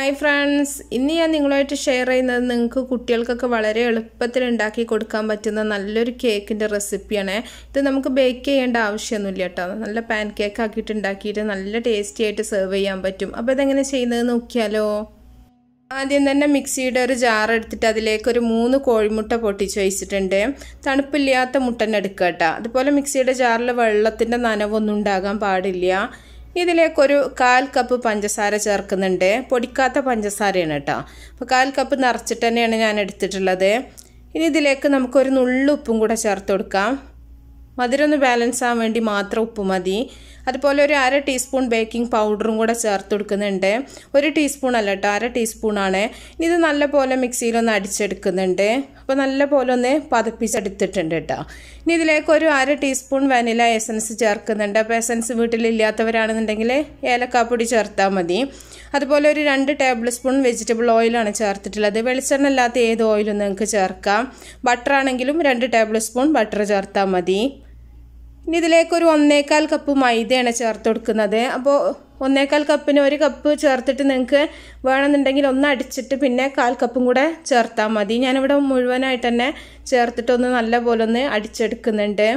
Hi friends, ഇന്ന് ഞാൻ നിങ്ങളുമായിട്ട് ഷെയർ ചെയ്യുന്നത് നിങ്ങൾക്ക് കുട്ടികൾക്കൊക്കെ വളരെ എളുപ്പത്തിൽ ഉണ്ടാക്കി കൊടുക്കാൻ പറ്റുന്ന നല്ലൊരു കേക്കിന്റെ റെസിപ്പിയാണ്. ഇത് നമുക്ക് ബേക്ക് ചെയ്യേണ്ട ആവശ്യമൊന്നുമില്ല കേട്ടോ. നല്ല പാൻ കേക്ക് ആക്കിയിട്ട് ഉണ്ടാക്കിയിട്ട് നല്ല ടേസ്റ്റി ആയിട്ട് സെർവ് ചെയ്യാൻ പറ്റും. അപ്പോൾ ഇതെങ്ങനെ ചെയ്യുന്നത് നോക്കിയാലോ. ആദ്യം തന്നെ മിക്സിയുടെ ഒരു ജാർ എടുത്തിട്ട് അതിലേക്ക് ഒരു 3 കോഴിമുട്ട പൊട്ടിച്ച് വെച്ചിട്ടുണ്ട്. തണുപ്പില്ലാത്ത മുട്ടനെ എടുക്കുക കേട്ടോ. അതുപോലെ മിക്സിയുടെ ജാറിൽ വെള്ളത്തിന്റെ നനവൊന്നും ഉണ്ടാകാൻ പാടില്ല. ഇതിലേക്കൊരു 1/4 കപ്പ് പഞ്ചസാര ചേർക്കുന്നുണ്ട്. പൊടിക്കാത്ത പഞ്ചസാരയാണ് കേട്ടോ. അപ്പോൾ 1/4 കപ്പ് നിറച്ചിട്ട് തന്നെയാണ് ഞാൻ എടുത്തിട്ടുള്ളത്. ഇനി ഇതിലേക്ക് നമുക്കൊരു നുള്ളു ഉപ്പും കൂടെ ചേർത്ത് കൊടുക്കാം. മധുരം ഒന്ന് ബാലൻസ് ആവാൻ വേണ്ടി മാത്രം ഉപ്പ് മതി. അതുപോലെ ഒരു 1/2 ടീസ്പൂൺ ബേക്കിംഗ് പൗഡറും കൂടെ ചേർത്ത് കൊടുക്കുന്നുണ്ട്. 1 ടീസ്പൂൺ അല്ല കേട്ടോ, 1/2 ടീസ്പൂണാണ്. ഇനി ഇത് നല്ലപോലെ മിക്സിയിലൊന്ന് അടിച്ചെടുക്കുന്നുണ്ട്. അപ്പോൾ നല്ലപോലെ ഒന്ന് പതപ്പിച്ചെടുത്തിട്ടുണ്ട് കേട്ടോ. ഇനി ഇതിലേക്ക് ഒരു 1/2 ടീസ്പൂൺ വാനില എസൻസ് ചേർക്കുന്നുണ്ട്. അപ്പോൾ എസൻസ് വീട്ടിലില്ലാത്തവരാണെന്നുണ്ടെങ്കിൽ ഏലക്കാപ്പൊടി ചേർത്താൽ മതി. അതുപോലെ ഒരു 2 ടേബിൾ സ്പൂൺ വെജിറ്റബിൾ ഓയിലാണ് ചേർത്തിട്ടുള്ളത്. വെളിച്ചെണ്ണ അല്ലാത്ത ഏത് ഓയിലും നിങ്ങൾക്ക് ചേർക്കാം. ബട്ടർ ആണെങ്കിലും 2 ടേബിൾ സ്പൂൺ ബട്ടർ ചേർത്താൽ മതി. ഇനി ഇതിലേക്ക് ഒരു 1/4 കപ്പ് മൈദയാണ് ചേർത്ത് കൊടുക്കുന്നത്. അപ്പോൾ 1/4 കപ്പിന് 1 കപ്പ് ചേർത്തിട്ട് നിങ്ങൾക്ക് വേണമെന്നുണ്ടെങ്കിൽ ഒന്ന് അടിച്ചിട്ട് പിന്നെ 1/4 കപ്പും കൂടെ ചേർത്താൽ മതി. ഞാനിവിടെ മുഴുവനായിട്ട് തന്നെ ചേർത്തിട്ടൊന്ന് നല്ലപോലെ ഒന്ന് അടിച്ചെടുക്കുന്നുണ്ട്.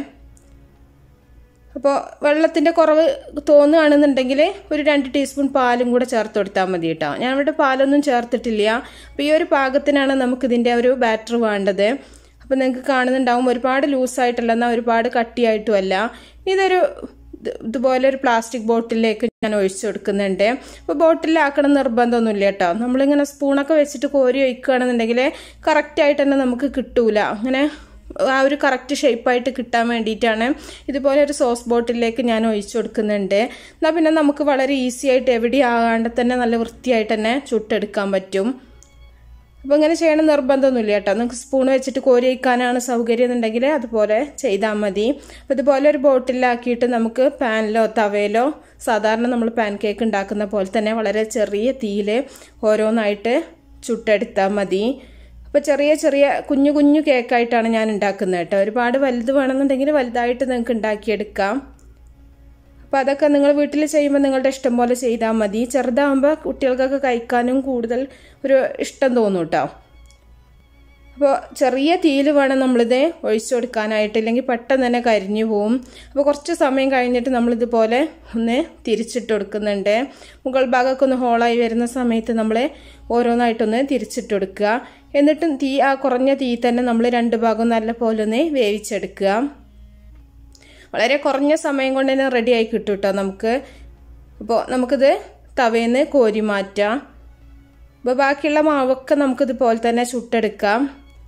അപ്പോൾ വെള്ളത്തിൻ്റെ കുറവ് തോന്നുകയാണെന്നുണ്ടെങ്കിൽ ഒരു 2 ടീസ്പൂൺ പാലും കൂടെ ചേർത്ത് കൊടുത്താൽ മതി കേട്ടോ. ഞാനിവിടെ പാലൊന്നും ചേർത്തിട്ടില്ല. അപ്പോൾ ഈ ഒരു പാകത്തിനാണ് നമുക്കിതിൻ്റെ ഒരു ബാറ്റർ വേണ്ടത്. അപ്പോൾ നിങ്ങൾക്ക് കാണുന്നുണ്ടാവും ഒരുപാട് ലൂസായിട്ടല്ല, എന്നാൽ ഒരുപാട് കട്ടിയായിട്ടുമല്ല. ഇതുപോലെ ഒരു പ്ലാസ്റ്റിക് ബോട്ടിലേക്ക് ഞാൻ ഒഴിച്ചു കൊടുക്കുന്നുണ്ട്. അപ്പോൾ ബോട്ടിലാക്കണം നിർബന്ധമൊന്നുമില്ല കേട്ടോ. നമ്മളിങ്ങനെ സ്പൂണൊക്കെ വെച്ചിട്ട് കോരി ഒഴിക്കുകയാണെന്നുണ്ടെങ്കിൽ കറക്റ്റായിട്ട് തന്നെ നമുക്ക് കിട്ടൂല. അങ്ങനെ ആ ഒരു കറക്റ്റ് ഷേപ്പായിട്ട് കിട്ടാൻ വേണ്ടിയിട്ടാണ് ഇതുപോലെ ഒരു സോസ് ബോട്ടിലേക്ക് ഞാൻ ഒഴിച്ചു കൊടുക്കുന്നുണ്ട്. എന്നാൽ പിന്നെ നമുക്ക് വളരെ ഈസി ആയിട്ട് എവിടെ ആകാണ്ട് തന്നെ നല്ല വൃത്തിയായിട്ട് തന്നെ ചുട്ടെടുക്കാൻ പറ്റും. അപ്പോൾ ഇങ്ങനെ ചെയ്യണം നിർബന്ധമൊന്നുമില്ല കേട്ടോ. നിങ്ങൾക്ക് സ്പൂൺ വെച്ചിട്ട് കോരി വയ്ക്കാനാണ് സൗകര്യം എന്നുണ്ടെങ്കിൽ അതുപോലെ ചെയ്താൽ മതി. അപ്പോൾ ഇതുപോലെ ഒരു ബോട്ടിലാക്കിയിട്ട് നമുക്ക് പാനിലോ തവയിലോ സാധാരണ നമ്മൾ പാൻ കേക്ക് ഉണ്ടാക്കുന്ന പോലെ തന്നെ വളരെ ചെറിയ തീയിൽ ഓരോന്നായിട്ട് ചുട്ടെടുത്താൽ മതി. അപ്പോൾ ചെറിയ ചെറിയ കുഞ്ഞു കുഞ്ഞു കേക്കായിട്ടാണ് ഞാൻ ഉണ്ടാക്കുന്നത് കേട്ടോ. ഒരുപാട് വലുത് വേണമെന്നുണ്ടെങ്കിൽ വലുതായിട്ട് നിങ്ങൾക്ക് ഉണ്ടാക്കിയെടുക്കാം. അപ്പോൾ അതൊക്കെ നിങ്ങൾ വീട്ടിൽ ചെയ്യുമ്പോൾ നിങ്ങളുടെ ഇഷ്ടം പോലെ ചെയ്താൽ മതി. ചെറുതാകുമ്പോൾ കുട്ടികൾക്കൊക്കെ കഴിക്കാനും കൂടുതൽ ഒരു ഇഷ്ടം തോന്നും കേട്ടോ. അപ്പോൾ ചെറിയ തീയിൽ വേണം നമ്മളിത് ഒഴിച്ചു കൊടുക്കാനായിട്ട്, ഇല്ലെങ്കിൽ പെട്ടെന്ന് തന്നെ കരിഞ്ഞു പോവും. അപ്പോൾ കുറച്ച് സമയം കഴിഞ്ഞിട്ട് നമ്മളിതുപോലെ ഒന്ന് തിരിച്ചിട്ട് കൊടുക്കുന്നുണ്ട്. മുകൾ ഭാഗമൊക്കെ ഒന്ന് ഹോളായി വരുന്ന സമയത്ത് നമ്മൾ ഓരോന്നായിട്ടൊന്ന് തിരിച്ചിട്ട് കൊടുക്കുക. എന്നിട്ടും കുറഞ്ഞ തീ തന്നെ നമ്മൾ 2 ഭാഗം നല്ല പോലെ ഒന്ന് വേവിച്ചെടുക്കുക. വളരെ കുറഞ്ഞ സമയം കൊണ്ട് തന്നെ റെഡിയായി കിട്ടും കേട്ടോ നമുക്ക്. അപ്പോൾ നമുക്കിത് തവയിൽ നിന്ന് കോരി മാറ്റാം. അപ്പോൾ ബാക്കിയുള്ള മാവൊക്കെ നമുക്കിതുപോലെ തന്നെ ചുട്ടെടുക്കാം.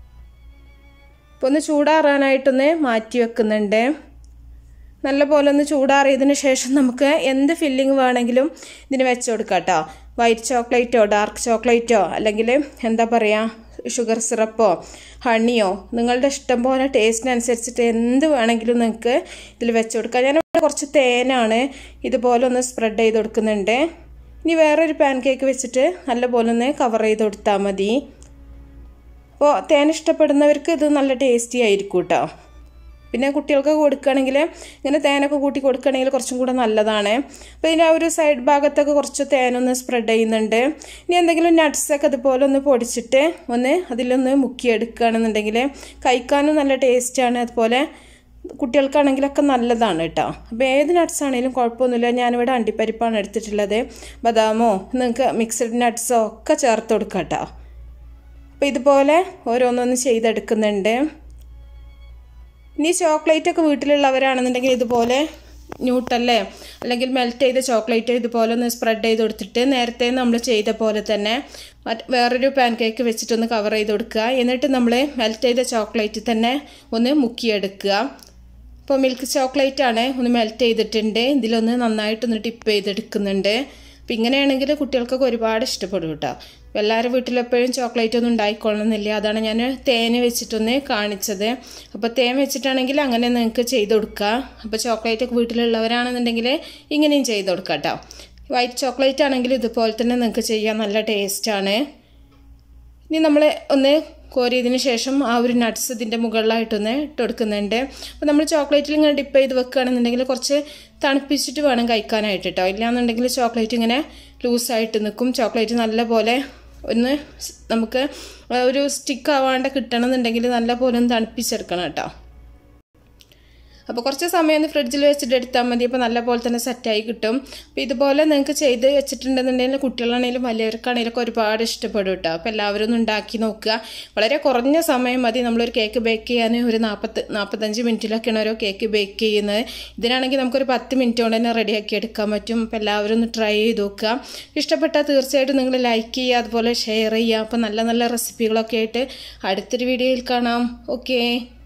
അപ്പോൾ ഒന്ന് ചൂടാറാനായിട്ടൊന്ന് മാറ്റി വെക്കുന്നുണ്ട്. നല്ലപോലെ ഒന്ന് ചൂടാറിയതിന് ശേഷം നമുക്ക് എന്ത് ഫില്ലിങ് വേണമെങ്കിലും ഇതിന് വെച്ച് കൊടുക്കാം കേട്ടോ. വൈറ്റ് ചോക്ലേറ്റോ ഡാർക്ക് ചോക്ലേറ്റോ അല്ലെങ്കിൽ എന്താ പറയുക ഷുഗർ സിറപ്പോ ഹണിയോ നിങ്ങളുടെ ഇഷ്ടം പോലെ ടേസ്റ്റിനനുസരിച്ചിട്ട് എന്ത് വേണമെങ്കിലും നിങ്ങൾക്ക് ഇതിൽ വെച്ച് കൊടുക്കാം. ഞാനിവിടെ കുറച്ച് തേനാണ് ഇതുപോലെ ഒന്ന് സ്പ്രെഡ് ചെയ്ത് കൊടുക്കുന്നുണ്ട്. ഇനി വേറൊരു പാൻ കേക്ക് വെച്ചിട്ട് നല്ലപോലെ ഒന്ന് കവർ ചെയ്ത് കൊടുത്താൽ മതി. അപ്പോൾ തേൻ ഇഷ്ടപ്പെടുന്നവർക്ക് ഇത് നല്ല ടേസ്റ്റി ആയിരിക്കും കേട്ടോ. പിന്നെ കുട്ടികൾക്ക് കൊടുക്കുകയാണെങ്കിൽ ഇങ്ങനെ തേനൊക്കെ കൂട്ടി കൊടുക്കുകയാണെങ്കിൽ കുറച്ചും കൂടെ നല്ലതാണ്. അപ്പോൾ ഇതിൻ്റെ ആ ഒരു സൈഡ് ഭാഗത്തൊക്കെ കുറച്ച് തേനൊന്ന് സ്പ്രെഡ് ചെയ്യുന്നുണ്ട്. ഇനി എന്തെങ്കിലും നട്ട്സൊക്കെ അതുപോലെ ഒന്ന് പൊടിച്ചിട്ട് ഒന്ന് അതിലൊന്ന് മുക്കിയെടുക്കുകയാണെന്നുണ്ടെങ്കിൽ കഴിക്കാനും നല്ല ടേസ്റ്റാണ്. അതുപോലെ കുട്ടികൾക്കാണെങ്കിലൊക്കെ നല്ലതാണ് കേട്ടോ. അപ്പോൾ ഏത് നട്ട്സ് ആണെങ്കിലും കുഴപ്പമൊന്നുമില്ല. ഞാനിവിടെ അണ്ടിപ്പരിപ്പാണ് എടുത്തിട്ടുള്ളത്. ബദാമോ നിങ്ങൾക്ക് മിക്സഡ് നട്ട്സോ ഒക്കെ ചേർത്ത് കൊടുക്കാം കേട്ടോ. അപ്പോൾ ഇതുപോലെ ഓരോന്നൊന്ന് ചെയ്തെടുക്കുന്നുണ്ട്. ഇനി ചോക്ലേറ്റ് ഒക്കെ വീട്ടിലുള്ളവരാണെന്നുണ്ടെങ്കിൽ ഇതുപോലെ ന്യൂട്ടല്ലേ അല്ലെങ്കിൽ മെൽറ്റ് ചെയ്ത ചോക്ലേറ്റ് ഇതുപോലെ ഒന്ന് സ്പ്രെഡ് ചെയ്ത് കൊടുത്തിട്ട് നേരത്തെ നമ്മൾ ചെയ്ത പോലെ തന്നെ വേറൊരു പാൻ കേക്ക് വെച്ചിട്ടൊന്ന് കവർ ചെയ്ത് കൊടുക്കുക. എന്നിട്ട് നമ്മൾ മെൽറ്റ് ചെയ്ത ചോക്ലേറ്റ് തന്നെ ഒന്ന് മുക്കിയെടുക്കുക. അപ്പോൾ മിൽക്ക് ചോക്ലേറ്റ് ആണ്, ഒന്ന് മെൽറ്റ് ചെയ്തിട്ടുണ്ട്. ഇതിലൊന്ന് നന്നായിട്ടൊന്ന് ടിപ്പ് ചെയ്തെടുക്കുന്നുണ്ട്. അപ്പോൾ ഇങ്ങനെയാണെങ്കിൽ കുട്ടികൾക്കൊക്കെ ഒരുപാട് ഇഷ്ടപ്പെടും കേട്ടോ. എല്ലാവരും വീട്ടിലെപ്പോഴും ചോക്ലേറ്റ് ഒന്നും ഉണ്ടായിക്കൊള്ളണമെന്നില്ല. അതാണ് ഞാൻ തേൻ വെച്ചിട്ടൊന്ന് കാണിച്ചത്. അപ്പോൾ തേൻ വെച്ചിട്ടാണെങ്കിൽ അങ്ങനെ നിങ്ങൾക്ക് ചെയ്ത് കൊടുക്കുക. അപ്പോൾ ചോക്ലേറ്റ് ഒക്കെ വീട്ടിലുള്ളവരാണെന്നുണ്ടെങ്കിൽ ഇങ്ങനെയും ചെയ്ത് കൊടുക്കാം കേട്ടോ. വൈറ്റ് ചോക്ലേറ്റ് ആണെങ്കിൽ ഇതുപോലെ തന്നെ നിങ്ങൾക്ക് ചെയ്യാൻ നല്ല ടേസ്റ്റാണ്. ഇനി നമ്മൾ ഒന്ന് കോരിയതിന് ശേഷം ആ ഒരു നട്ട്സ് ഇതിൻ്റെ മുകളിലായിട്ടൊന്ന് ഇട്ട് കൊടുക്കുന്നുണ്ട്. അപ്പോൾ നമ്മൾ ചോക്ലേറ്റിൽ ഇങ്ങനെ ഡിപ്പ് ചെയ്ത് വെക്കുകയാണെന്നുണ്ടെങ്കിൽ കുറച്ച് തണുപ്പിച്ചിട്ട് വേണം കഴിക്കാനായിട്ട് കേട്ടോ. ഇല്ലാന്നുണ്ടെങ്കിൽ ചോക്ലേറ്റ് ഇങ്ങനെ ലൂസായിട്ട് നിൽക്കും. ചോക്ലേറ്റ് നല്ലപോലെ ഒന്ന് നമുക്ക് ഒരു സ്റ്റിക്ക് ആവാണ്ട് കിട്ടണമെന്നുണ്ടെങ്കിൽ നല്ലപോലെ ഒന്ന് തണുപ്പിച്ചെടുക്കണം കേട്ടോ. അപ്പോൾ കുറച്ച് സമയം ഒന്ന് ഫ്രിഡ്ജിൽ വെച്ചിട്ട് എടുത്താൽ മതി. അപ്പോൾ നല്ലപോലെ തന്നെ സെറ്റായി കിട്ടും. അപ്പോൾ ഇതുപോലെ നിങ്ങൾക്ക് ചെയ്ത് വെച്ചിട്ടുണ്ടെന്നുണ്ടെങ്കിൽ കുട്ടികളാണെങ്കിലും വലിയവർക്കാണെങ്കിലും ഒരുപാട് ഇഷ്ടപ്പെടും കേട്ടോ. അപ്പോൾ എല്ലാവരും ഒന്ന് ഉണ്ടാക്കി നോക്കുക. വളരെ കുറഞ്ഞ സമയം മതി നമ്മളൊരു കേക്ക് ബേക്ക് ചെയ്യാൻ. ഒരു 45 മിനിറ്റിലൊക്കെയാണ് ഓരോ കേക്ക് ബേക്ക് ചെയ്യുന്നത്. ഇതിനാണെങ്കിൽ നമുക്കൊരു 10 മിനിറ്റ് കൊണ്ട് തന്നെ റെഡിയാക്കി എടുക്കാൻ പറ്റും. അപ്പോൾ എല്ലാവരും ഒന്ന് ട്രൈ ചെയ്ത് നോക്കുക. ഇഷ്ടപ്പെട്ടാൽ തീർച്ചയായിട്ടും നിങ്ങൾ ലൈക്ക് ചെയ്യുക, അതുപോലെ ഷെയർ ചെയ്യുക. അപ്പോൾ നല്ല നല്ല റെസിപ്പികളൊക്കെ ആയിട്ട് അടുത്തൊരു വീഡിയോയിൽ കാണാം. ഓക്കേ.